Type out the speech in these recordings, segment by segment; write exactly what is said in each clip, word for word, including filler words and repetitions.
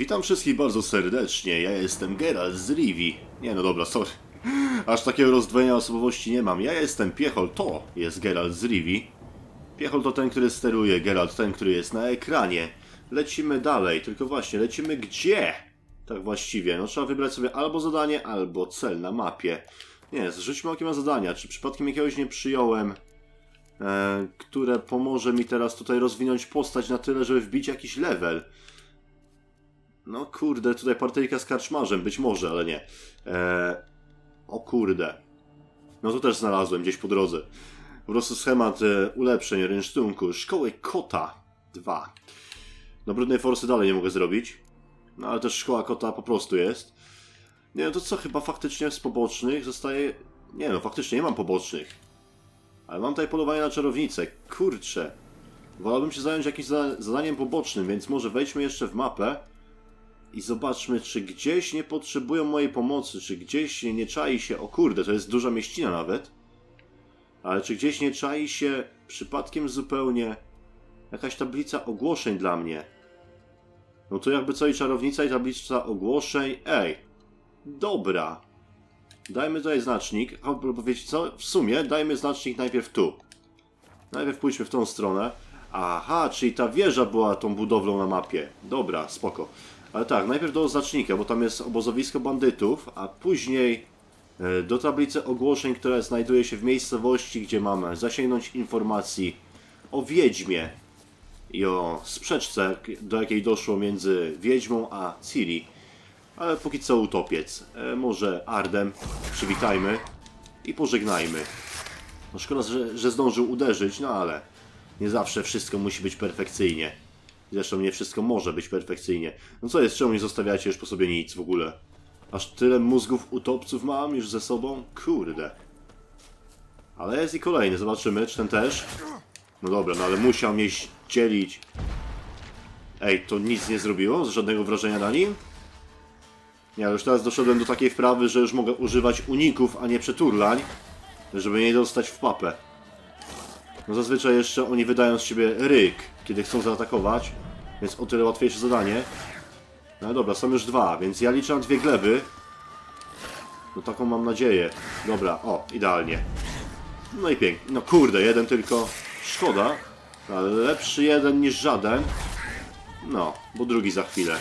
Witam wszystkich bardzo serdecznie, ja jestem Geralt z Rivii. Nie no dobra, sorry. Aż takiego rozdwojenia osobowości nie mam. Ja jestem Piechol, to jest Geralt z Rivii. Piechol to ten, który steruje, Geralt ten, który jest na ekranie. Lecimy dalej, tylko właśnie, lecimy gdzie? Tak właściwie, no trzeba wybrać sobie albo zadanie, albo cel na mapie. Nie, zrzućmy okiem na zadania, czy przypadkiem jakiegoś nie przyjąłem, e, które pomoże mi teraz tutaj rozwinąć postać na tyle, żeby wbić jakiś level. No kurde, tutaj partyjka z karczmarzem, być może, ale nie. Eee, o kurde. No to też znalazłem gdzieś po drodze. Po prostu schemat e, ulepszeń rynsztunku. Szkoły kota dwa. No brudnej forsy dalej nie mogę zrobić. No ale też szkoła kota po prostu jest. Nie no to co, chyba faktycznie z pobocznych zostaje... Nie no, faktycznie nie mam pobocznych. Ale mam tutaj polowanie na czarownicę. Kurczę. Wolałbym się zająć jakimś zadaniem pobocznym, więc może wejdźmy jeszcze w mapę. I zobaczmy, czy gdzieś nie potrzebują mojej pomocy, czy gdzieś nie czai się... O kurde, to jest duża mieścina nawet. Ale czy gdzieś nie czai się przypadkiem zupełnie jakaś tablica ogłoszeń dla mnie? No to jakby co i czarownica i tablica ogłoszeń... Ej, dobra. Dajmy tutaj znacznik. Albo wiecie co? W sumie dajmy znacznik najpierw tu. Najpierw pójdźmy w tą stronę. Aha, czyli ta wieża była tą budowlą na mapie. Dobra, spoko. Ale tak, najpierw do znacznika, bo tam jest obozowisko bandytów, a później do tablicy ogłoszeń, która znajduje się w miejscowości, gdzie mamy zasięgnąć informacji o wiedźmie i o sprzeczce, do jakiej doszło między wiedźmą a Ciri. Ale póki co utopiec. E, może Ardem przywitajmy i pożegnajmy. No szkoda, że, że zdążył uderzyć, no ale nie zawsze wszystko musi być perfekcyjnie. Zresztą nie wszystko może być perfekcyjnie. No co jest, czemu nie zostawiacie już po sobie nic w ogóle? Aż tyle mózgów utopców mam już ze sobą? Kurde. Ale jest i kolejny, zobaczymy, czy ten też. No dobra, no ale musiał mnie ścielić. Ej, to nic nie zrobiło? Z żadnego wrażenia na nim? Nie, ale już teraz doszedłem do takiej wprawy, że już mogę używać uników, a nie przeturlań, żeby nie dostać w papę. No zazwyczaj jeszcze oni wydają z siebie ryk, kiedy chcą zaatakować, więc o tyle łatwiejsze zadanie. No dobra, są już dwa, więc ja liczę na dwie gleby. No taką mam nadzieję. Dobra, o, idealnie. No i pięknie. No kurde, jeden tylko. Szkoda, ale lepszy jeden niż żaden. No, bo drugi za chwilę.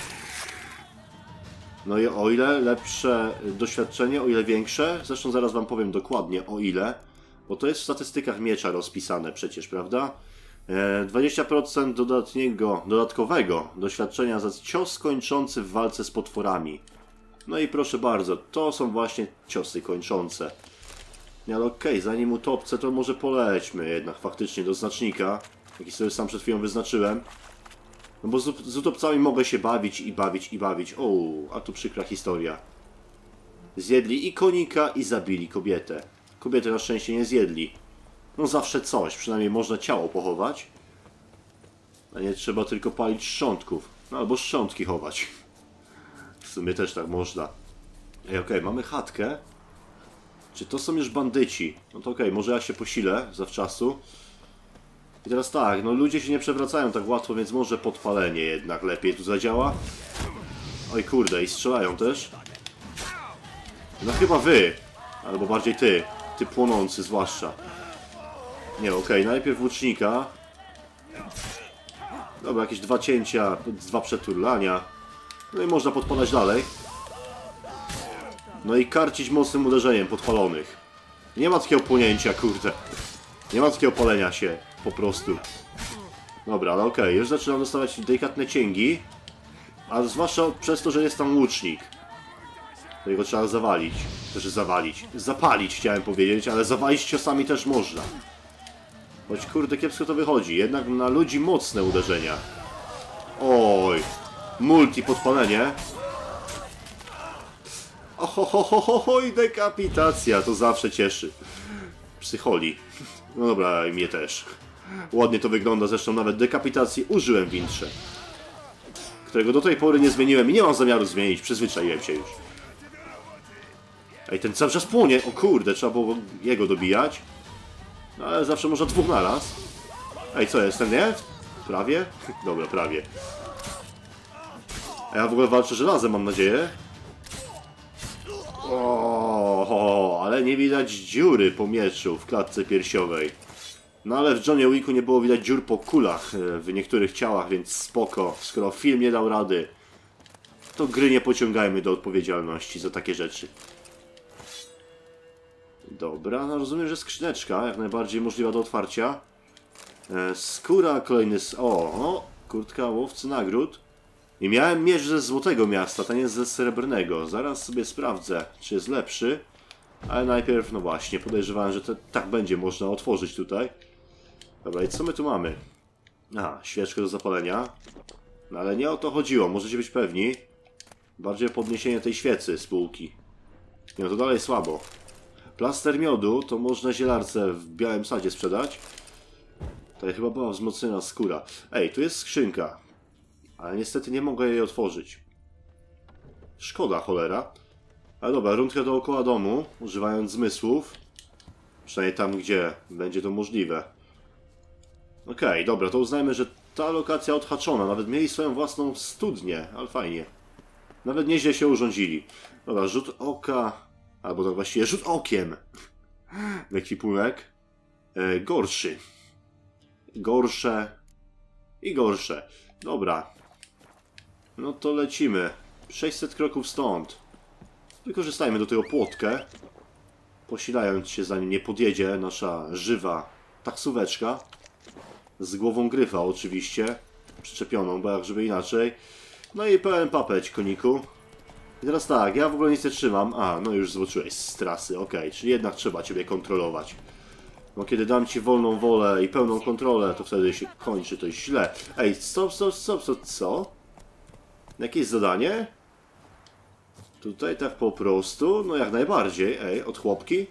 No i o ile lepsze doświadczenie, o ile większe, zresztą zaraz wam powiem dokładnie o ile. Bo to jest w statystykach miecza rozpisane przecież, prawda? dwadzieścia procent dodatniego, dodatkowego doświadczenia za cios kończący w walce z potworami. No i proszę bardzo, to są właśnie ciosy kończące. Nie, ale okej, okay, zanim utopcę, to może polećmy jednak faktycznie do znacznika, jaki sobie sam przed chwilą wyznaczyłem. No bo z, z utopcami mogę się bawić i bawić i bawić. O, a tu przykra historia. Zjedli i konika i zabili kobietę. Kobiety na szczęście nie zjedli. No zawsze coś, przynajmniej można ciało pochować. A nie trzeba tylko palić szczątków. No albo szczątki chować. W sumie też tak można. Ej, okej, okay, mamy chatkę. Czy to są już bandyci? No to okej, okay, może ja się posilę zawczasu. I teraz tak, no ludzie się nie przewracają tak łatwo, więc może podpalenie jednak lepiej tu zadziała. Oj kurde, i strzelają też. No chyba wy. Albo bardziej ty. Ty płonący zwłaszcza. Nie, okej, okay, najpierw łucznika. Dobra, jakieś dwa cięcia, dwa przeturlania. No i można podpalać dalej. No i karcić mocnym uderzeniem podpalonych. Nie ma takiego płonięcia, kurde. Nie ma takiego palenia się, po prostu. Dobra, ale okej, okay, już zaczynam dostawać delikatne cięgi. A zwłaszcza przez to, że jest tam łucznik. To jego trzeba zawalić. Też zawalić. Zapalić chciałem powiedzieć, ale zawalić ciosami też można. Choć kurde kiepsko to wychodzi. Jednak na ludzi mocne uderzenia. Oj. Multi podpalenie. Ohohohoho i dekapitacja. To zawsze cieszy. Psycholi. No dobra, i mnie też. Ładnie to wygląda. Zresztą nawet dekapitacji użyłem w intrze. Którego do tej pory nie zmieniłem i nie mam zamiaru zmienić. Przyzwyczaiłem się już. Ej, ten cały czas płonie. O kurde, trzeba było jego dobijać. No ale zawsze można dwóch naraz. Ej, co jest? Ten nie? Prawie? Dobra, prawie. A ja w ogóle walczę żelazem, mam nadzieję. O, ale nie widać dziury po mieczu w klatce piersiowej. No ale w Johnie Wicku nie było widać dziur po kulach w niektórych ciałach, więc spoko. Skoro film nie dał rady, to gry nie pociągajmy do odpowiedzialności za takie rzeczy. Dobra, no rozumiem, że skrzyneczka, jak najbardziej możliwa do otwarcia. E, skóra, kolejny... S o, o, kurtka łowcy nagród. I miałem miecz ze Złotego Miasta, ten jest ze Srebrnego. Zaraz sobie sprawdzę, czy jest lepszy. Ale najpierw, no właśnie, podejrzewałem, że to, tak będzie można otworzyć tutaj. Dobra, i co my tu mamy? Aha, świeczkę do zapalenia. No ale nie o to chodziło, możecie być pewni. Bardziej o podniesienie tej świecy z półki. No to dalej słabo. Plaster miodu to można zielarce w białym sadzie sprzedać. Tutaj chyba była wzmocniona skóra. Ej, tu jest skrzynka. Ale niestety nie mogę jej otworzyć. Szkoda, cholera. Ale dobra, rundkę dookoła domu, używając zmysłów. Przynajmniej tam, gdzie będzie to możliwe. Okej, okay, dobra, to uznajmy, że ta lokacja odhaczona. Nawet mieli swoją własną studnię, ale fajnie. Nawet nieźle się urządzili. Dobra, rzut oka... Albo tak właściwie rzut okiem. Ekwipunek. E, gorszy. Gorsze. I gorsze. Dobra. No to lecimy. sześćset kroków stąd. Wykorzystajmy do tego płotkę. Posilając się, zanim nie podjedzie nasza żywa taksóweczka. Z głową gryfa oczywiście. Przyczepioną, bo jak żeby inaczej. No i pełen papeć, koniku. I teraz tak, ja w ogóle nic nie trzymam. A, no już zobaczyłeś z trasy, okej, okay, czyli jednak trzeba ciebie kontrolować. Bo kiedy dam ci wolną wolę i pełną kontrolę, to wtedy się kończy to źle. Ej, stop, stop, stop, stop, co? Jakieś zadanie? Tutaj tak po prostu? No jak najbardziej, ej, od chłopki.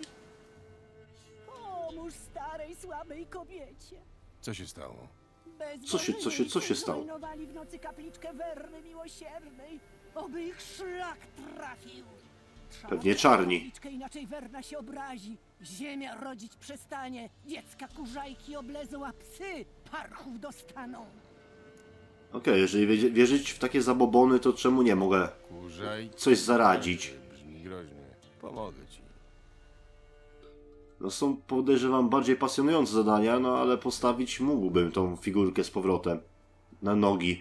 Pomóż starej, słabej kobiecie. Co się stało? Co się, co się, co się stało? Zrujnowali w nocy kapliczkę Werny Miłosiernej. Oby ich szlak trafił. Trzeba Pewnie czarni. kapliczkę, inaczej Werna się obrazi. Ziemia rodzić przestanie. Dziecka kurzajki oblezą, a psy parchów dostaną. Okej, okay, jeżeli wierzyć w takie zabobony, to czemu nie mogę Kurzaj... coś zaradzić? Brzmi groźnie. Pomogę ci. No są, podejrzewam, bardziej pasjonujące zadania, no ale postawić mógłbym tą figurkę z powrotem na nogi.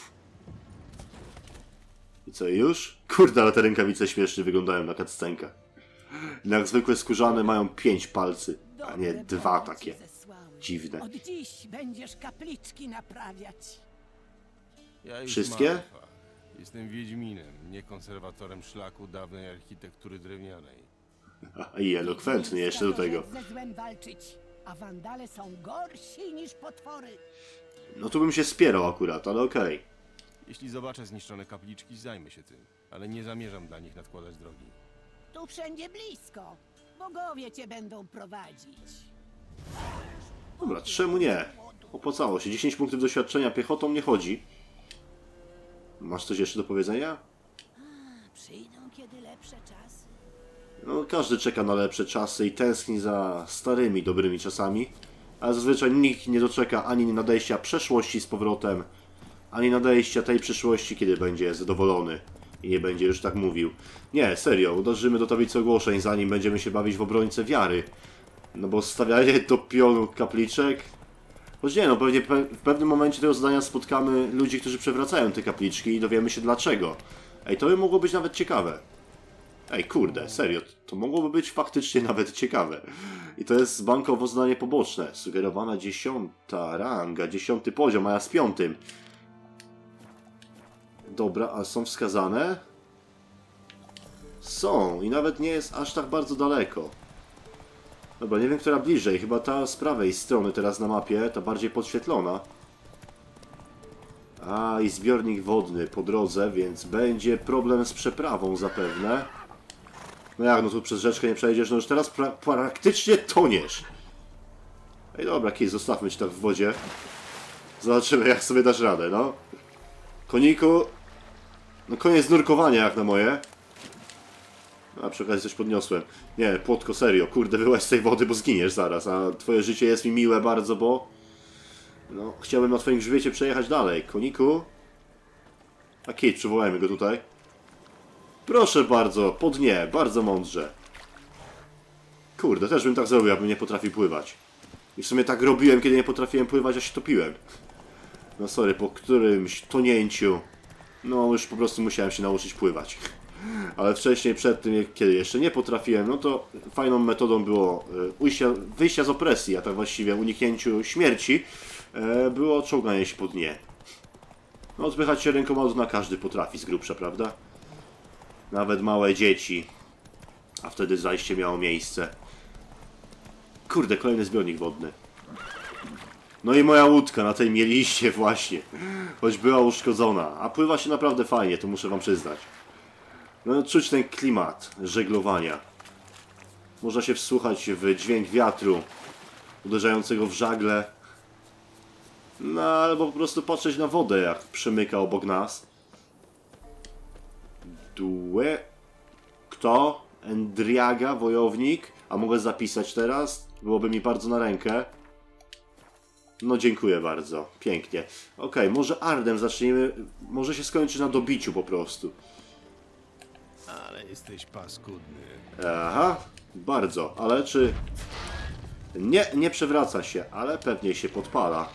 I co, już? Kurde, ale te rękawice śmiesznie wyglądają na cutscenkach. Jak zwykłe skórzane mają pięć palcy, a nie dwa takie dziwne. Od dziś będziesz kapliczki naprawiać. Ja Wszystkie? Malfa. Jestem Wiedźminem, nie konserwatorem szlaku dawnej architektury drewnianej. I elokwentny jeszcze do tego. Ze złem walczyć, a wandale są gorsi niż potwory. No tu bym się spierał akurat, ale okej. Okay. Jeśli zobaczę zniszczone kapliczki, zajmę się tym, ale nie zamierzam dla nich nadkładać drogi. Tu wszędzie blisko. Bogowie cię będą prowadzić. Dobra, czemu nie? Opłacało się. dziesięć punktów doświadczenia, piechotą nie chodzi. Masz coś jeszcze do powiedzenia? A, przyjdą kiedy lepsze czasy. No, każdy czeka na lepsze czasy i tęskni za starymi, dobrymi czasami. Ale zazwyczaj nikt nie doczeka ani nadejścia przeszłości z powrotem, ani nadejścia tej przyszłości, kiedy będzie zadowolony i nie będzie już tak mówił. Nie, serio, uderzymy do tablicy ogłoszeń, zanim będziemy się bawić w obrońcę wiary. No bo stawianie do pionu kapliczek... Choć nie, no pewnie pe w pewnym momencie tego zadania spotkamy ludzi, którzy przewracają te kapliczki i dowiemy się dlaczego. Ej, to by mogło być nawet ciekawe. Ej, kurde, serio, to mogłoby być faktycznie nawet ciekawe. I to jest bankowo zadanie poboczne. Sugerowana dziesiąta ranga, dziesiąty poziom, a ja z piątym. Dobra, a są wskazane? Są i nawet nie jest aż tak bardzo daleko. Dobra, nie wiem, która bliżej. Chyba ta z prawej strony teraz na mapie, ta bardziej podświetlona. A, i zbiornik wodny po drodze, więc będzie problem z przeprawą zapewne. No jak, no tu przez rzeczkę nie przejdziesz, no już teraz pra praktycznie toniesz. Ej, dobra, kij, zostawmy cię tak w wodzie. Zobaczymy, jak sobie dasz radę, no. Koniku, no koniec nurkowania jak na moje. A przy okazji coś podniosłem. Nie, płotko, serio, kurde, wyłaź z tej wody, bo zginiesz zaraz. A twoje życie jest mi miłe bardzo, bo... No, chciałbym na twoim grzbiecie przejechać dalej. Koniku? A Kate, przywołajmy go tutaj. Proszę bardzo, po dnie, bardzo mądrze. Kurde, też bym tak zrobił, abym nie potrafił pływać. I w sumie tak robiłem, kiedy nie potrafiłem pływać, a się topiłem. No sorry, po którymś tonięciu, no już po prostu musiałem się nauczyć pływać. Ale wcześniej, przed tym, kiedy jeszcze nie potrafiłem, no to fajną metodą było ujścia, wyjścia z opresji, a tak właściwie uniknięciu śmierci, było czołganie się po dnie. No odpychać się rękoma na każdy potrafi z grubsza, prawda? Nawet małe dzieci. A wtedy zajście miało miejsce. Kurde, kolejny zbiornik wodny. No i moja łódka na tej mieliście właśnie. Choć była uszkodzona. A pływa się naprawdę fajnie, to muszę wam przyznać. No czuć ten klimat żeglowania. Można się wsłuchać w dźwięk wiatru uderzającego w żagle. No albo po prostu patrzeć na wodę, jak przemyka obok nas. Due... Kto? Endriaga, wojownik? A mogę zapisać teraz? Byłoby mi bardzo na rękę. No dziękuję bardzo. Pięknie. Okej, okay, może Ardem zacznijmy. Może się skończy na dobiciu po prostu. Ale jesteś paskudny. Aha, bardzo. Ale czy... Nie, nie przewraca się, ale pewnie się podpala.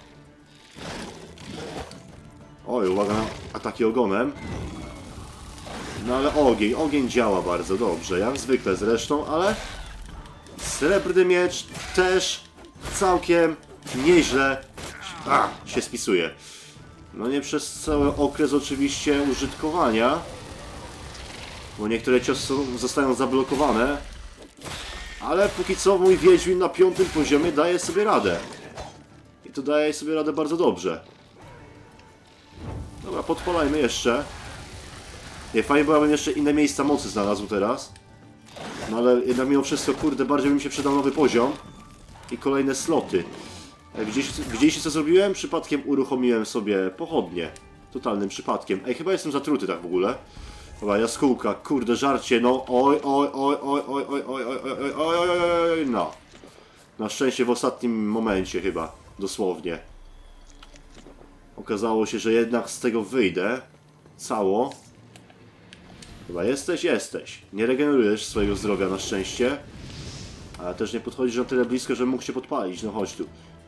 Oj, uwaga na ataki ogonem. No ale ogień, ogień działa bardzo dobrze, jak zwykle zresztą, ale srebrny miecz też całkiem nieźle A, się spisuje. No nie przez cały okres oczywiście użytkowania, bo niektóre ciosy zostają zablokowane, ale póki co mój Wiedźmin na piątym poziomie daje sobie radę. I to daje sobie radę bardzo dobrze. Dobra, podpalajmy jeszcze. Nie, fajnie, bo ja bym jeszcze inne miejsca mocy znalazł teraz. No ale jednak mimo wszystko, kurde, bardziej by mi się przydał nowy poziom. I kolejne sloty. Ej, widzieliście, widzieliście co zrobiłem? Przypadkiem uruchomiłem sobie pochodnie. Totalnym przypadkiem. Ej, chyba jestem zatruty tak w ogóle. Dobra, jaskółka, kurde, żarcie, no. Oj, oj, oj, oj, oj, oj, oj, oj, oj, oj, oj, oj, oj, no. Na szczęście w ostatnim momencie chyba, dosłownie. Okazało się, że jednak z tego wyjdę. Cało. Chyba jesteś? Jesteś. Nie regenerujesz swojego zdrowia na szczęście. Ale też nie podchodzisz na tyle blisko, że mógł się podpalić. No chodź tu.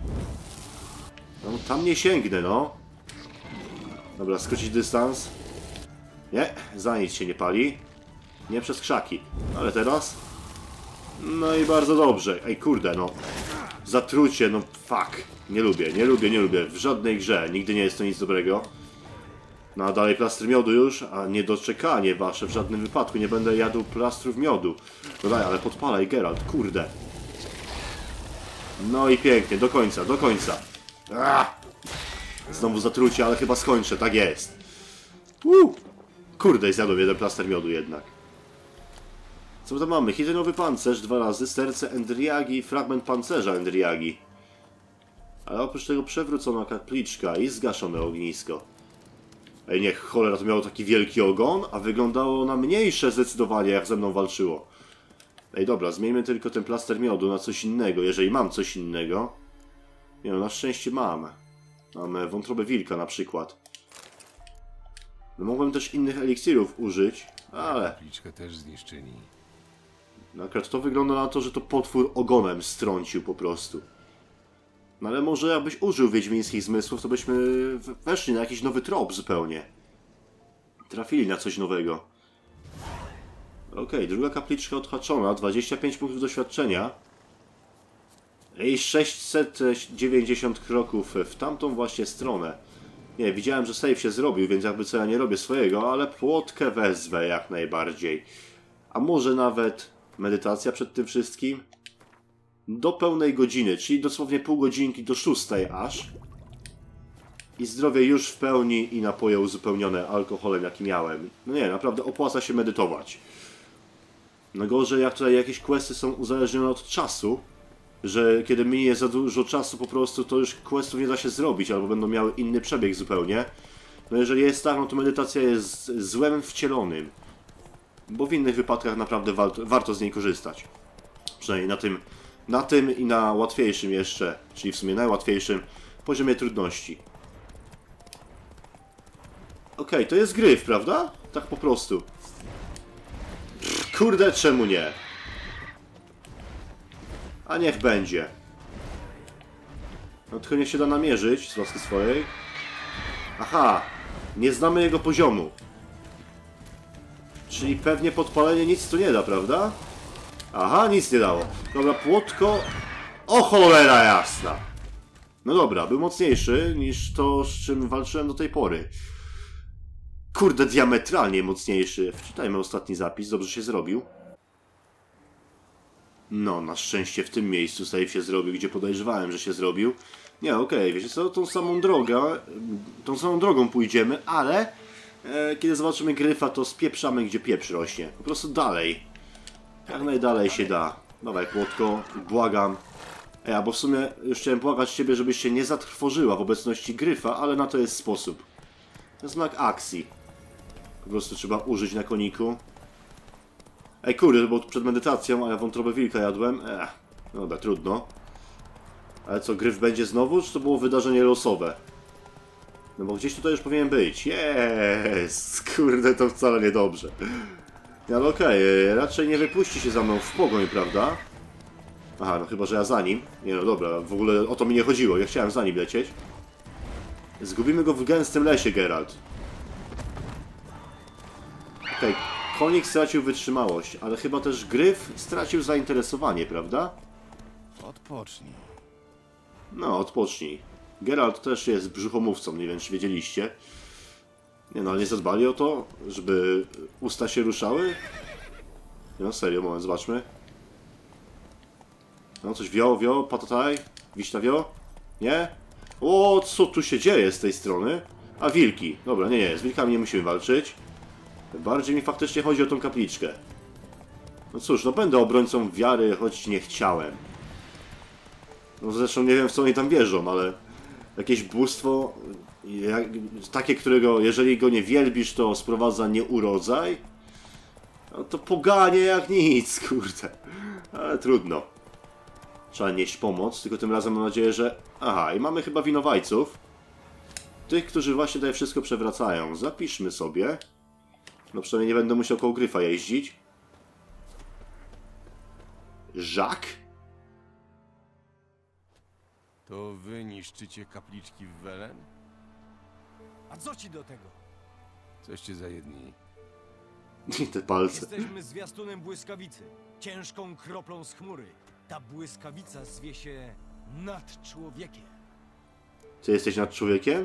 No tam nie sięgnę, no. Dobra, skrócić dystans. Nie, za nic się nie pali. Nie przez krzaki. Ale teraz? No i bardzo dobrze. Ej, kurde, no. Zatrucie, no fuck. Nie lubię, nie lubię, nie lubię. W żadnej grze. Nigdy nie jest to nic dobrego. No a dalej plastry miodu już, a niedoczekanie wasze w żadnym wypadku. Nie będę jadł plastrów miodu. No daj, ale podpalaj, Geralt, kurde. No i pięknie, do końca, do końca. Ah! Znowu zatrucie, ale chyba skończę, tak jest. Uh! Kurde, zjadłem jeden plaster miodu jednak. Co my tam mamy? Hitynowy pancerz dwa razy, serce Endriagi, fragment pancerza Endriagi. Ale oprócz tego przewrócona kapliczka i zgaszone ognisko. Ej, niech cholera, to miało taki wielki ogon, a wyglądało na mniejsze zdecydowanie, jak ze mną walczyło. Ej, dobra, zmieńmy tylko ten plaster miodu na coś innego, jeżeli mam coś innego. Nie no, na szczęście mam. Mam wątrobę wilka na przykład. No mogłem też innych eliksirów użyć, ale... Kapliczkę też zniszczyli. No akurat to wygląda na to, że to potwór ogonem strącił po prostu. No ale może jakbyś użył wiedźmińskich zmysłów, to byśmy weszli na jakiś nowy trop zupełnie. Trafili na coś nowego. Okej, okay, druga kapliczka odhaczona, dwadzieścia pięć punktów doświadczenia. I sześćset dziewięćdziesiąt kroków w tamtą właśnie stronę. Nie, widziałem, że save się zrobił, więc jakby co ja nie robię swojego, ale płotkę wezwę jak najbardziej. A może nawet medytacja przed tym wszystkim? Do pełnej godziny, czyli dosłownie pół godzinki do szóstej aż. I zdrowie już w pełni i napoje uzupełnione alkoholem, jaki miałem. No nie, naprawdę opłaca się medytować. No gorzej, jak tutaj jakieś questy są uzależnione od czasu, że kiedy minie za dużo czasu po prostu, to już questów nie da się zrobić, albo będą miały inny przebieg zupełnie. No jeżeli jest tak, no to medytacja jest złem wcielonym. Bo w innych wypadkach naprawdę warto, warto z niej korzystać. Przynajmniej na tym, na tym i na łatwiejszym jeszcze, czyli w sumie najłatwiejszym poziomie trudności. okay, to jest gryf, prawda? Tak po prostu. Pff, kurde, czemu nie? A niech będzie. No tylko niech się da namierzyć z łaski swojej. Aha, nie znamy jego poziomu. Czyli pewnie podpalenie nic tu nie da, prawda? Aha, nic nie dało. Dobra, płotko... O cholera jasna! No dobra, był mocniejszy niż to, z czym walczyłem do tej pory. Kurde, diametralnie mocniejszy. Wczytajmy ostatni zapis, dobrze się zrobił. No, na szczęście w tym miejscu save się zrobił, gdzie podejrzewałem, że się zrobił. Nie, okej, okay, wiecie co, tą samą drogę, tą samą drogą pójdziemy, ale e, kiedy zobaczymy gryfa, to spieprzamy, gdzie pieprz rośnie. Po prostu dalej. Jak najdalej się da. Dawaj, płotko, błagam. Ej, bo w sumie już chciałem błagać ciebie, żebyś się nie zatrwożyła w obecności gryfa, ale na to jest sposób. Znak akcji. Po prostu trzeba użyć na koniku. Ej, kurde, bo przed medytacją, a ja wątrobę wilka jadłem. Ech, no dobra, trudno. Ale co, gryf będzie znowu, czy to było wydarzenie losowe? No bo gdzieś tutaj już powinien być. Jest, kurde, to wcale niedobrze. No ale okej, okay, raczej nie wypuści się za mną w pogoń, prawda? Aha, no chyba, że ja za nim. Nie no, dobra, w ogóle o to mi nie chodziło. Ja chciałem za nim lecieć. Zgubimy go w gęstym lesie, Geralt. Okej, okay. Konik stracił wytrzymałość, ale chyba też gryf stracił zainteresowanie, prawda? Odpocznij. No, odpocznij. Geralt też jest brzuchomówcą, nie wiem, czy wiedzieliście. Nie no, ale nie zadbali o to, żeby usta się ruszały? No serio, moment, zobaczmy. No, coś wio, wio, patataj, wiśna wio? Nie? O, co tu się dzieje z tej strony? A, wilki. Dobra, nie, nie, z wilkami nie musimy walczyć. Bardziej mi faktycznie chodzi o tą kapliczkę. No cóż, no będę obrońcą wiary, choć nie chciałem. No zresztą nie wiem, w co oni tam wierzą, ale... Jakieś bóstwo... Jak, takie, którego, jeżeli go nie wielbisz, to sprowadza nieurodzaj? No to poganie jak nic, kurde. Ale trudno. Trzeba nieść pomoc, tylko tym razem mam nadzieję, że... Aha, i mamy chyba winowajców. Tych, którzy właśnie tutaj wszystko przewracają. Zapiszmy sobie. No przynajmniej nie będę musiał koło gryfa jeździć. Jacques? To wy niszczycie kapliczki w Welen? A co ci do tego? Coście za jedni. I te palce. Jesteśmy zwiastunem błyskawicy, ciężką kroplą z chmury. Ta błyskawica zwie się nad człowiekiem. Czy jesteś nad człowiekiem?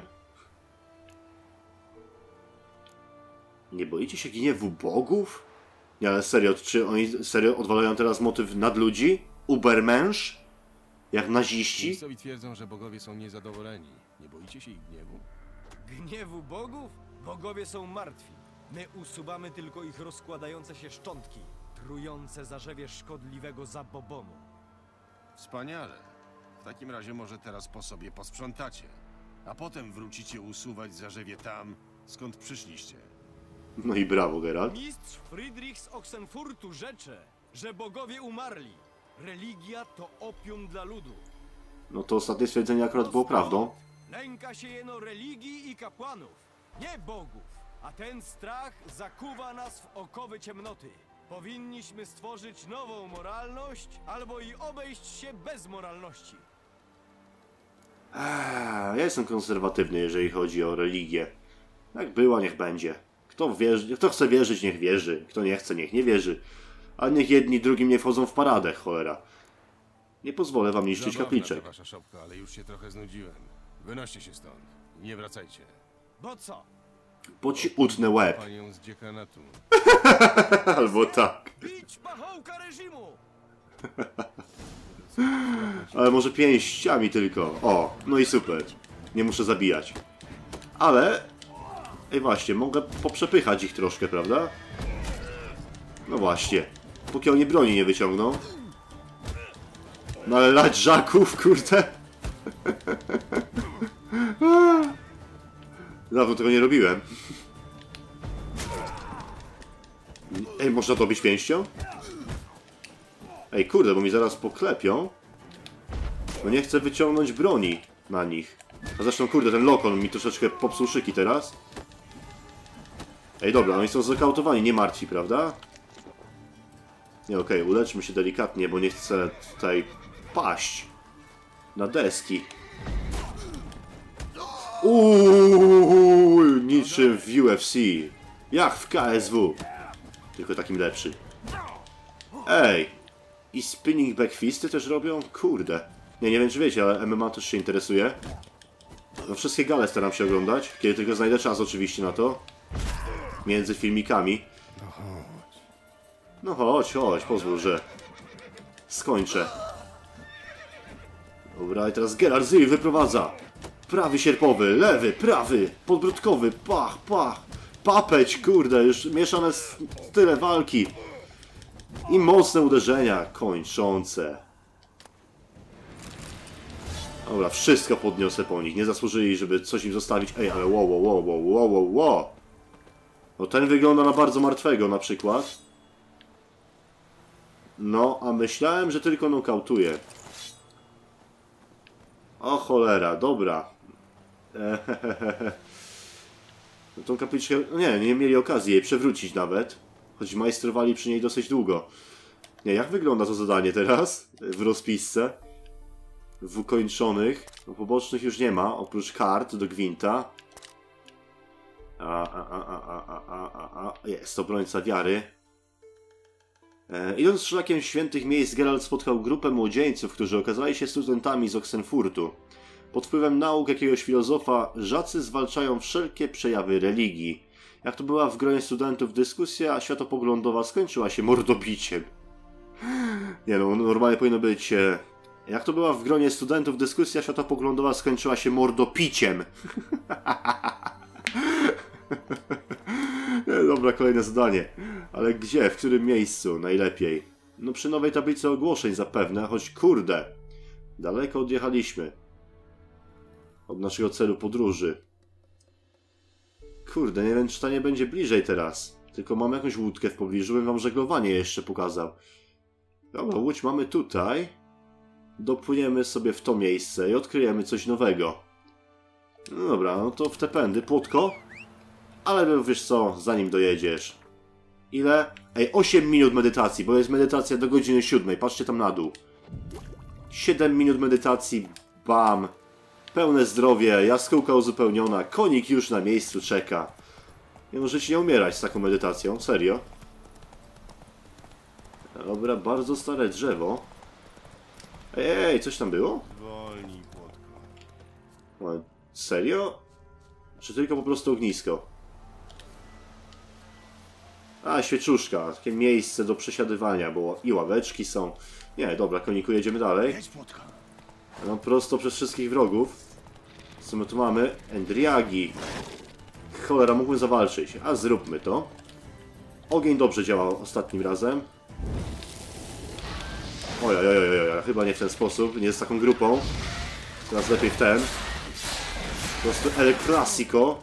Nie boicie się gniewu bogów? Nie, ale serio, czy oni serio odwalają teraz motyw nad ludzi? Ubermensch? Jak naziści? Miejscowi twierdzą, że bogowie są niezadowoleni. Nie boicie się ich gniewu? Gniewu bogów? Bogowie są martwi. My usuwamy tylko ich rozkładające się szczątki, trujące zarzewie szkodliwego zabobonu. Wspaniale. W takim razie może teraz po sobie posprzątacie, a potem wrócicie usuwać zarzewie tam, skąd przyszliście. No i brawo, Geralt. Mistrz Friedrich z Oxenfurtu rzecze, że bogowie umarli. Religia to opium dla ludu. No to ostatnie stwierdzenie akurat było prawdą. Lęka się jeno religii i kapłanów, nie bogów. A ten strach zakuwa nas w okowy ciemnoty. Powinniśmy stworzyć nową moralność, albo i obejść się bez moralności. Eee, ja jestem konserwatywny, jeżeli chodzi o religię. Jak była, niech będzie. Kto, wierzy, kto chce wierzyć, niech wierzy. Kto nie chce, niech nie wierzy. A niech jedni drugim nie wchodzą w paradę, cholera. Nie pozwolę wam niszczyć Zabawna kapliczek. ta wasza szopka, ale już się trochę znudziłem. Wynoście się stąd i nie wracajcie. Bo co? Bo ci utnę łeb. Panią z dziekanatu. Albo tak. Bić pachołka reżimu! Ale może pięściami tylko. O, no i super. Nie muszę zabijać. Ale... Ej właśnie, mogę poprzepychać ich troszkę, prawda? No właśnie. Póki oni broni nie wyciągną. No ale lać żaków, kurde. Dawno tego nie robiłem. Ej, można dobić pięścią? Ej, kurde, bo mi zaraz poklepią. No nie chcę wyciągnąć broni na nich. A zresztą, kurde, ten lokon mi troszeczkę popsuł szyki teraz. Ej, dobra, oni są znokautowani, nie martwi, prawda? Nie, okej, okay, uleczmy się delikatnie, bo nie chcę tutaj paść na deski. Uuuu, niczym w U F C. Jak w K S W. Tylko takim lepszy. Ej! I spinning back fisty też robią? Kurde. Nie, nie wiem czy wiecie, ale M M A też się interesuje. No wszystkie gale staram się oglądać, kiedy tylko znajdę czas oczywiście na to. Między filmikami. No chodź, chodź, pozwól, że skończę. Dobra, i teraz Geralt z Rivii wyprowadza. Prawy sierpowy, lewy, prawy, podbródkowy, pach, pach. Papeć, kurde, już mieszane z tyle walki. I mocne uderzenia kończące. Dobra, wszystko podniosę po nich. Nie zasłużyli, żeby coś im zostawić. Ej, ale wow, wow, wow, wow, wow, wow, wow. No ten wygląda na bardzo martwego na przykład. No, a myślałem, że tylko nokautuje. O cholera, dobra. Ehehehe. No tą kapliczkę... No nie, nie mieli okazji jej przewrócić nawet. Choć majstrowali przy niej dosyć długo. Nie, jak wygląda to zadanie teraz? W rozpisce. W ukończonych. No, pobocznych już nie ma, oprócz kart do gwinta. A, a, a, a, a, a, a, a. Jest obrońca wiary. E, idąc szlakiem świętych miejsc, Geralt spotkał grupę młodzieńców, którzy okazali się studentami z Oxenfurtu. Pod wpływem nauk jakiegoś filozofa, żacy zwalczają wszelkie przejawy religii. Jak to była w gronie studentów dyskusja światopoglądowa skończyła się mordobiciem. Nie no, normalnie powinno być... E, jak to była w gronie studentów dyskusja światopoglądowa skończyła się mordopiciem. Nie, dobra, kolejne zadanie. Ale gdzie? W którym miejscu? Najlepiej. No przy nowej tablicy ogłoszeń zapewne, choć kurde. Daleko odjechaliśmy. Od naszego celu podróży. Kurde, nie wiem czy ta nie będzie bliżej teraz. Tylko mam jakąś łódkę w pobliżu, bym wam żeglowanie jeszcze pokazał. Dobra, łódź mamy tutaj. Dopłyniemy sobie w to miejsce i odkryjemy coś nowego. No dobra, no to w te pędy. Płotko? Ale wiesz co, zanim dojedziesz. Ile? Ej, osiem minut medytacji, bo jest medytacja do godziny siódmej. Patrzcie tam na dół. siedem minut medytacji. Bam. Pełne zdrowie, jaskółka uzupełniona. Konik już na miejscu czeka. Nie możecie nie umierać z taką medytacją. Serio. Dobra, bardzo stare drzewo. Ej, ej, coś tam było? Wolniej, Płotko. O, serio? Czy tylko po prostu ognisko? A, świeczuszka. Takie miejsce do przesiadywania, bo i ławeczki są. Nie, dobra, koniku, jedziemy dalej. Jedź, Płotko. No prosto przez wszystkich wrogów. Co my tu mamy? Endriagi. Cholera, mógłbym zawalczyć. A zróbmy to. Ogień dobrze działał ostatnim razem. Oj, oj, oj, oj, oj, chyba nie w ten sposób, nie z taką grupą. Teraz lepiej w ten. Po prostu El Clasico.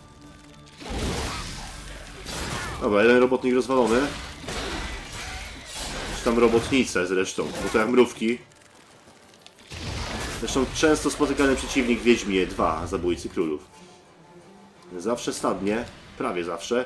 Dobra, jeden robotnik rozwalony. Czy tam robotnice zresztą, bo to jak mrówki. Zresztą często spotykany przeciwnik w Wiedźminie dwa, Zabójcy Królów. Zawsze stadnie, prawie zawsze.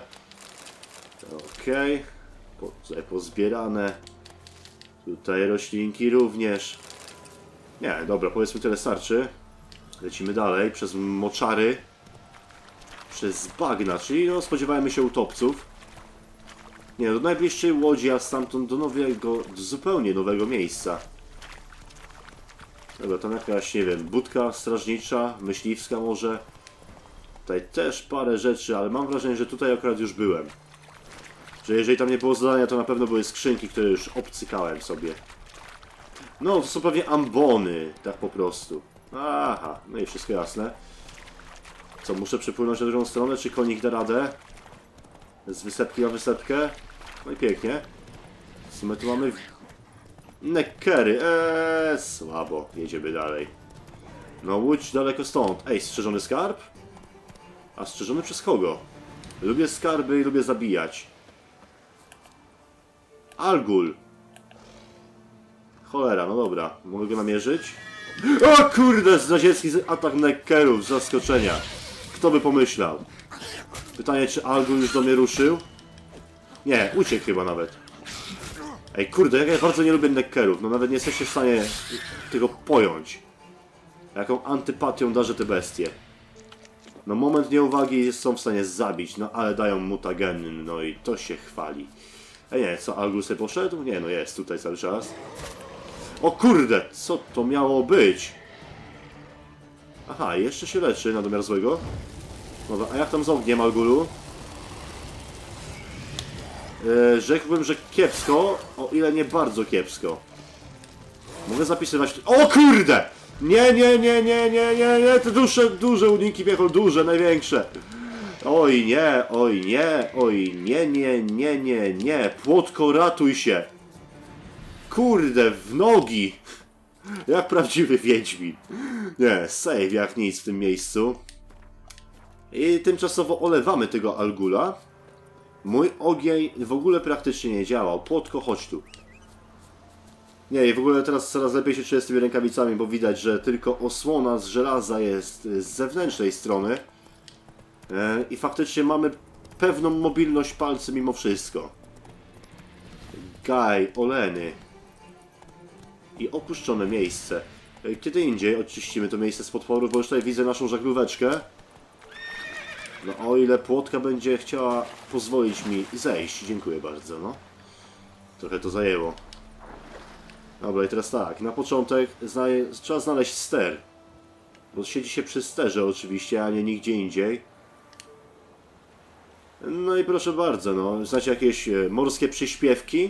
Okej. Okay. Tutaj pozbierane. Tutaj roślinki również. Nie, dobra, powiedzmy tyle starczy. Lecimy dalej, przez moczary. Przez bagna, czyli no, spodziewajmy się utopców. Nie, do najbliższej łodzi, a stamtąd do nowego, do zupełnie nowego miejsca. Dobra, tam jakaś, nie wiem, budka strażnicza, myśliwska może. Tutaj też parę rzeczy, ale mam wrażenie, że tutaj akurat już byłem. Że jeżeli tam nie było zadania, to na pewno były skrzynki, które już obcykałem sobie. No, to są pewnie ambony, tak po prostu. Aha, no i wszystko jasne. Co, muszę przepłynąć na drugą stronę, czy konik da radę? Z wysepki na wysepkę? No i pięknie. Co my tu mamy? Neckery, eee, słabo. Jedziemy dalej. No, łódź daleko stąd. Ej, strzeżony skarb? A strzeżony przez kogo? Lubię skarby i lubię zabijać. Algul. Cholera, no dobra. Mogę go namierzyć? O kurde, zdradziecki atak Neckerów z zaskoczenia. Kto by pomyślał? Pytanie, czy Algul już do mnie ruszył? Nie, uciekł chyba nawet. Ej, kurde, jak ja bardzo nie lubię neckerów. No nawet nie jesteście w stanie tego pojąć. Jaką antypatią darzę te bestie. No moment nieuwagi są w stanie zabić, no ale dają mutageny, no i to się chwali. Ej, nie, co, Algul sobie poszedł? Nie, no jest tutaj cały czas. O kurde, co to miało być? Aha, jeszcze się leczy na domiar złego. Dobra, a jak tam z ogniem, Algulu? Yy, rzekłbym, że kiepsko, o ile nie bardzo kiepsko. Mogę zapisywać... O kurde! Nie, nie, nie, nie, nie, nie, nie, te duże, duże uniki, piechol, duże, największe. Oj nie, oj nie, oj nie, nie, nie, nie, nie, Płotko, ratuj się. Kurde, w nogi. Jak prawdziwy wiedźmin. Nie, save jak nic w tym miejscu. I tymczasowo olewamy tego Algula. Mój ogień w ogóle praktycznie nie działał. Płotko, chodź tu. Nie, i w ogóle teraz coraz lepiej się czuję z tymi rękawicami, bo widać, że tylko osłona z żelaza jest z zewnętrznej strony. I faktycznie mamy pewną mobilność palcy mimo wszystko. Gaj, oleny. I opuszczone miejsce. Kiedy indziej oczyścimy to miejsce z potworów, bo już tutaj widzę naszą żaglóweczkę. No o ile Płotka będzie chciała pozwolić mi zejść. Dziękuję bardzo, no. Trochę to zajęło. Dobra, i teraz tak. Na początek zna trzeba znaleźć ster. Bo siedzi się przy sterze oczywiście, a nie nigdzie indziej. No i proszę bardzo, no. Znacie jakieś morskie przyśpiewki?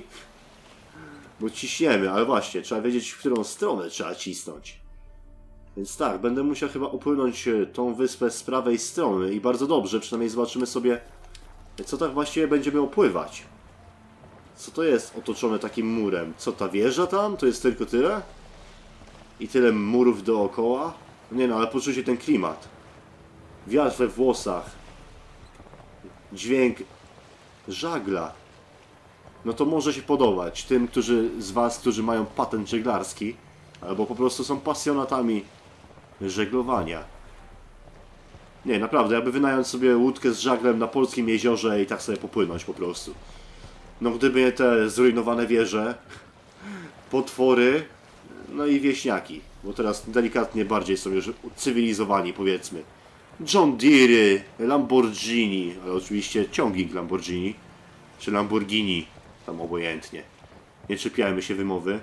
Bo ciśniemy, ale właśnie, trzeba wiedzieć, w którą stronę trzeba cisnąć. Więc tak, będę musiał chyba upłynąć tą wyspę z prawej strony i bardzo dobrze, przynajmniej zobaczymy sobie, co tak właściwie będziemy opływać. Co to jest otoczone takim murem? Co, ta wieża tam? To jest tylko tyle? I tyle murów dookoła? Nie no, ale poczucie ten klimat. Wiatr we włosach. Dźwięk żagla. No to może się podobać tym, którzy z was, którzy mają patent żeglarski, albo po prostu są pasjonatami żeglowania. Nie, naprawdę, jakby wynająć sobie łódkę z żaglem na polskim jeziorze i tak sobie popłynąć po prostu. No gdyby nie te zrujnowane wieże, potwory, no i wieśniaki. Bo teraz delikatnie bardziej są już cywilizowani, powiedzmy. John Deere, Lamborghini, ale oczywiście ciągnik Lamborghini, czy Lamborghini, tam obojętnie. Nie czepiajmy się wymowy.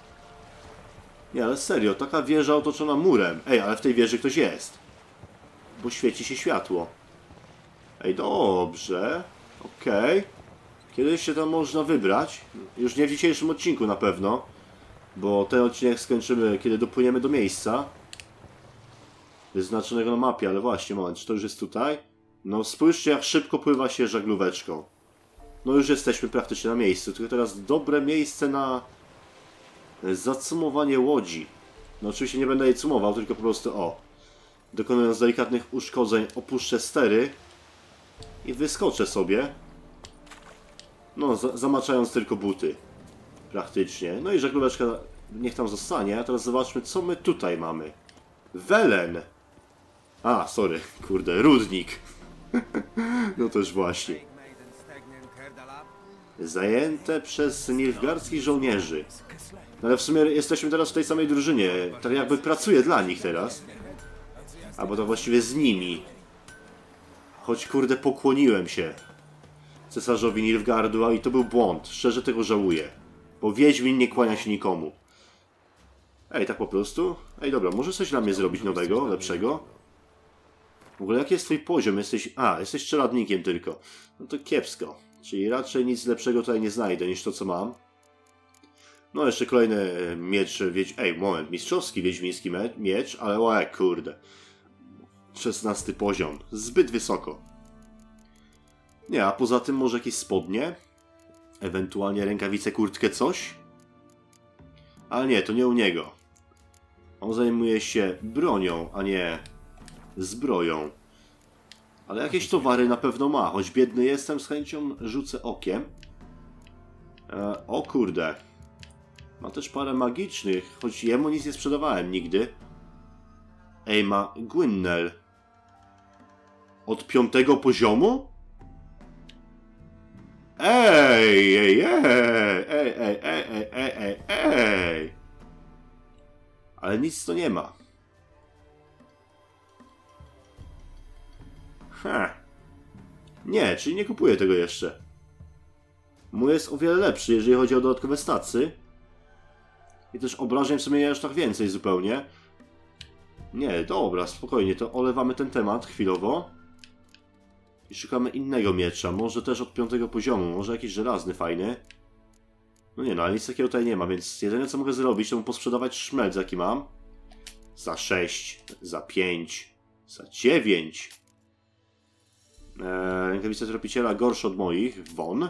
Nie, ale serio, taka wieża otoczona murem. Ej, ale w tej wieży ktoś jest. Bo świeci się światło. Ej, dobrze. Okej. Okay. Kiedyś się tam można wybrać. Już nie w dzisiejszym odcinku na pewno. Bo ten odcinek skończymy, kiedy dopłyniemy do miejsca wyznaczonego na mapie, ale właśnie, moment, czy to już jest tutaj? No spójrzcie, jak szybko pływa się żaglóweczką. No już jesteśmy praktycznie na miejscu, tylko teraz dobre miejsce na zacumowanie łodzi. No oczywiście nie będę jej cumował, tylko po prostu o. Dokonując delikatnych uszkodzeń opuszczę stery i wyskoczę sobie. No, za zamaczając tylko buty. Praktycznie. No i żaglóweczka niech tam zostanie, a teraz zobaczmy, co my tutaj mamy. Welen! A, sorry, kurde, rudnik. No też właśnie. Zajęte przez nilfgaardzkich żołnierzy. No ale w sumie jesteśmy teraz w tej samej drużynie. Tak jakby pracuję dla nich teraz. Albo to właściwie z nimi. Choć kurde pokłoniłem się cesarzowi Nilfgaardu, a i to był błąd. Szczerze tego żałuję. Bo Wiedźmin nie kłania się nikomu. Ej, tak po prostu? Ej, dobra, możesz coś dla mnie zrobić nowego, lepszego? W ogóle jaki jest twój poziom? Jesteś... A, jesteś czeladnikiem tylko. No to kiepsko. Czyli raczej nic lepszego tutaj nie znajdę niż to, co mam. No, jeszcze kolejny miecz... Wiedź... Ej, moment, mistrzowski wiedźmiński miecz, ale o, kurde. szesnasty poziom. Zbyt wysoko. Nie, a poza tym może jakieś spodnie? Ewentualnie rękawice, kurtkę, coś? Ale nie, to nie u niego. On zajmuje się bronią, a nie zbroją. Ale jakieś towary na pewno ma. Choć biedny jestem, z chęcią rzucę okiem. E, o kurde. Ma też parę magicznych, choć jemu nic nie sprzedawałem nigdy. Ej, ma Gwynnel. Od piątego poziomu? Ej, ej, ej, ej, ej, ej, ej, ej, ej, ej. Ale nic to nie ma. Ha. Nie, czyli nie kupuję tego jeszcze. Mój jest o wiele lepszy, jeżeli chodzi o dodatkowe stacy. I też obrażeń w sumie nie aż tak więcej zupełnie. Nie, dobra, spokojnie, to olewamy ten temat chwilowo. I szukamy innego miecza, może też od piątego poziomu, może jakiś żelazny fajny. No nie no, ale nic takiego tutaj nie ma, więc jedyne co mogę zrobić, to mu posprzedawać szmelc jaki mam. Za sześć, za pięć, za dziewięć. Eee, rękawice tropiciela gorsze od moich, won.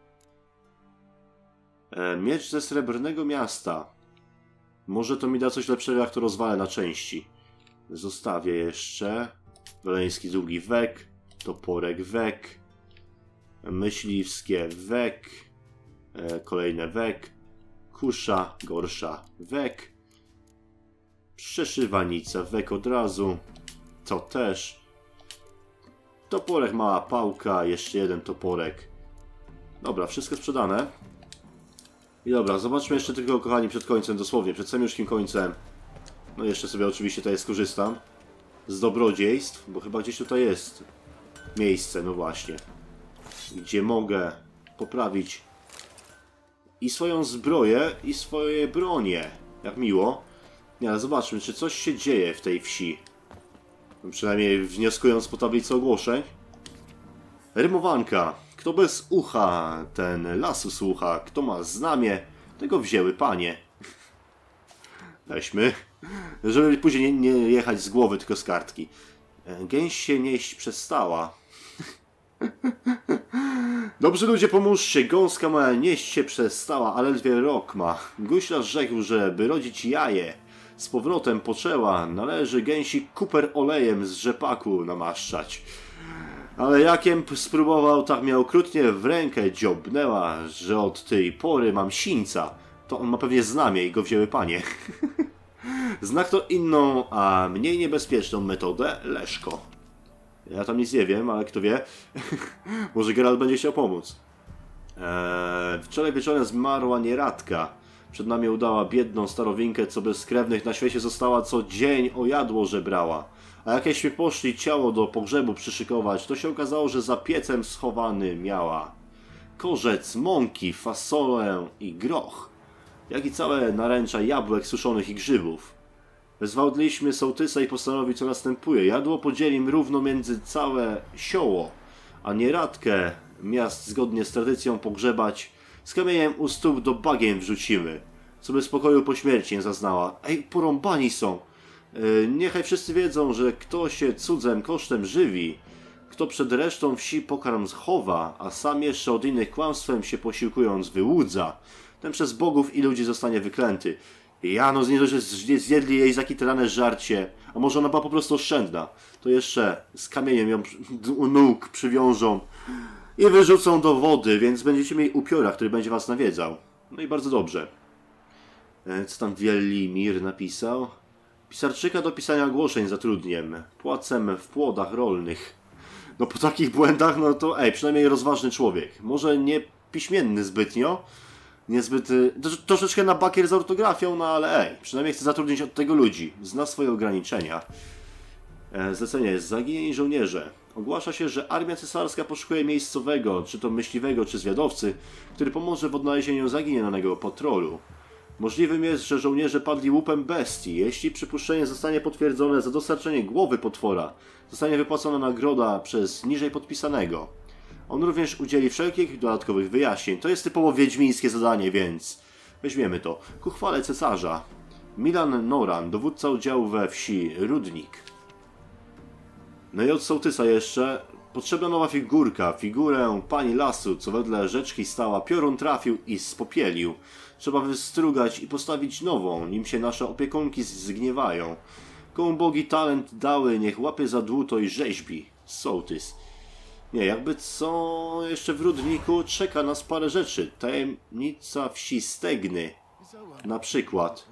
Eee, miecz ze srebrnego miasta. Może to mi da coś lepszego, jak to rozwalę na części. Zostawię jeszcze. Weleński długi wek. Toporek wek. Myśliwskie wek. E, kolejne wek. Kusza gorsza wek. Przeszywanica wek od razu. To też. Toporek mała pałka. Jeszcze jeden toporek. Dobra, wszystko sprzedane. I dobra, zobaczmy jeszcze tylko, kochani, przed końcem, dosłownie, przed samym już końcem. No jeszcze sobie oczywiście tutaj skorzystam z dobrodziejstw, bo chyba gdzieś tutaj jest miejsce, no właśnie, gdzie mogę poprawić i swoją zbroję, i swoje bronie. Jak miło. Nie, ale zobaczmy, czy coś się dzieje w tej wsi. Przynajmniej wnioskując po tablicy ogłoszeń. Rymowanka. Kto bez ucha, ten lasu słucha. Kto ma znamie, tego wzięły panie. Weźmy. Żeby później nie, nie jechać z głowy, tylko z kartki. Gęś się nieść przestała. Dobrze ludzie, pomóżcie. Gąska moja nieść się przestała, a ledwie rok ma. Guślarz rzekł, że by rodzić jaje, z powrotem poczęła. Należy gęsi kuper olejem z rzepaku namaszczać. Ale jakiem spróbował, tak mnie okrutnie w rękę dziobnęła, że od tej pory mam sińca. To on ma pewnie znamie i go wzięły panie. Znak to inną, a mniej niebezpieczną metodę, Leszko. Ja tam nic nie wiem, ale kto wie. Może Geralt będzie chciał pomóc. Eee, wczoraj wieczorem zmarła nieradka. Przed nami udała biedną starowinkę, co bez krewnych na świecie została, co dzień o jadło żebrała. A jakieśmy poszli ciało do pogrzebu przyszykować, to się okazało, że za piecem schowany miała korzec, mąki, fasolę i groch, jak i całe naręcza jabłek suszonych i grzybów. Wezwałdliśmy sołtysa i postanowił, co następuje. Jadło podzielim równo między całe sioło, a nieradkę miast zgodnie z tradycją pogrzebać z kamieniem u stóp do bagien wrzucimy, co by spokoju po śmierci nie zaznała. Ej, porąbani są! Yy, niechaj wszyscy wiedzą, że kto się cudzem kosztem żywi, kto przed resztą wsi pokarm chowa, a sam jeszcze od innych kłamstwem się posiłkując wyłudza, ten przez bogów i ludzi zostanie wyklęty. Jano z niej, że zjedli jej zakitrane żarcie, a może ona była po prostu oszczędna, to jeszcze z kamieniem ją u nóg przywiążą i wyrzucą do wody, więc będziecie mieli upiora, który będzie was nawiedzał. No i bardzo dobrze. E, co tam Wielimir napisał? Pisarczyka do pisania ogłoszeń zatrudniem, płacem w płodach rolnych. No po takich błędach, no to ej, przynajmniej rozważny człowiek. Może nie piśmienny zbytnio, niezbyt... troszeczkę na bakier z ortografią, no ale ej, przynajmniej chce zatrudnić od tego ludzi. Zna swoje ograniczenia. E, zlecenie jest zaginieni żołnierze. Ogłasza się, że armia cesarska poszukuje miejscowego, czy to myśliwego, czy zwiadowcy, który pomoże w odnalezieniu zaginionego patrolu. Możliwym jest, że żołnierze padli łupem bestii. Jeśli przypuszczenie zostanie potwierdzone, za dostarczenie głowy potwora zostanie wypłacona nagroda przez niżej podpisanego. On również udzieli wszelkich dodatkowych wyjaśnień. To jest typowo wiedźmińskie zadanie, więc weźmiemy to. Ku chwale cesarza. Milan Noran, dowódca oddziału we wsi Rudnik. No i od sołtysa jeszcze. Potrzebna nowa figurka. Figurę pani lasu, co wedle rzeczki stała, piorun trafił i spopielił. Trzeba wystrugać i postawić nową, nim się nasze opiekunki zgniewają. Komu bogi talent dały, niech łapie za dłuto i rzeźbi. Sołtys. Nie, jakby co jeszcze w Rudniku czeka nas parę rzeczy. Tajemnica wsi Stegny. Na przykład.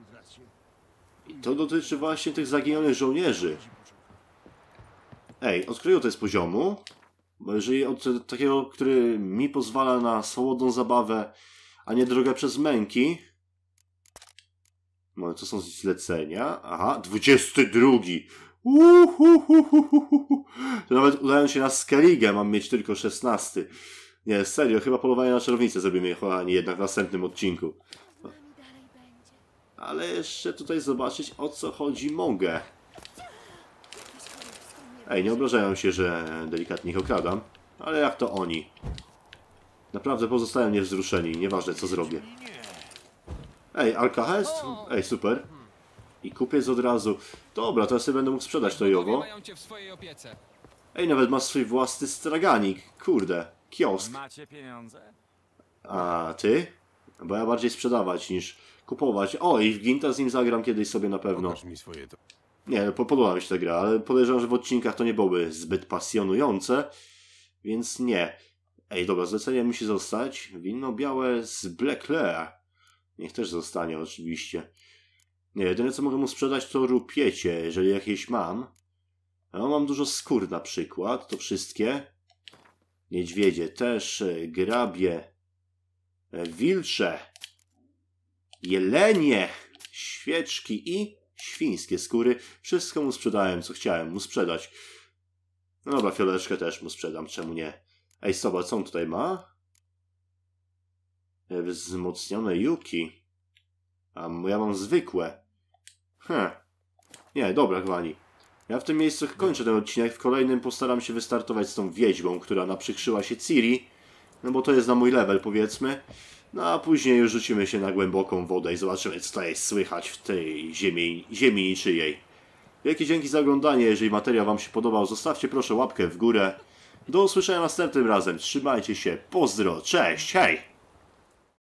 I to dotyczy właśnie tych zaginionych żołnierzy. Ej, od którego to jest poziomu? Bo jeżeli od takiego, który mi pozwala na swobodną zabawę, a nie drogę przez męki... No, to są zlecenia. Aha, dwudziesty drugi. Uhuhuhuhuhu. To nawet udając się na Skellige mam mieć tylko szesnasty. Nie, serio, chyba polowanie na czarownicę zrobimy kochani jednak w następnym odcinku. Ale jeszcze tutaj zobaczyć, o co chodzi mogę. Ej, nie obrażają się, że delikatnie ich okradam. Ale jak to oni? Naprawdę pozostają niewzruszeni, nieważne co zrobię. Ej, Alkahest? Ej, super. I kupiec od razu. Dobra, to ja sobie będę mógł sprzedać to i owo. Ej, nawet masz swój własny straganik. Kurde, kiosk. Macie pieniądze? A ty? Bo ja bardziej sprzedawać niż kupować. O, i w Ginta z nim zagram kiedyś sobie na pewno. Pokaż mi swoje to. Nie, po- podoba mi się ta gra, ale podejrzewam, że w odcinkach to nie byłoby zbyt pasjonujące. Więc nie. Ej, dobra, zlecenie musi zostać. Wino białe z Black Lair. Niech też zostanie oczywiście. Nie, jedyne co mogę mu sprzedać to rupiecie, jeżeli jakieś mam. No, mam dużo skór na przykład, to wszystkie. Niedźwiedzie też, e, grabie, e, wilcze, jelenie, świeczki i świńskie skóry. Wszystko mu sprzedałem, co chciałem mu sprzedać. No dobra, fioleczkę też mu sprzedam, czemu nie? Ej, zobacz, co on tutaj ma? E, Wzmocnione Yuki. A ja mam zwykłe. Hm. Nie, dobra, kochani. Ja w tym miejscu kończę ten odcinek. W kolejnym postaram się wystartować z tą wiedźmą, która naprzykrzyła się Ciri. No bo to jest na mój level, powiedzmy. No a później już rzucimy się na głęboką wodę i zobaczymy, co tutaj słychać w tej ziemi, ziemi niczyjej. Wielkie dzięki za oglądanie. Jeżeli materiał wam się podobał, zostawcie proszę łapkę w górę. Do usłyszenia następnym razem. Trzymajcie się. Pozdro. Cześć. Hej.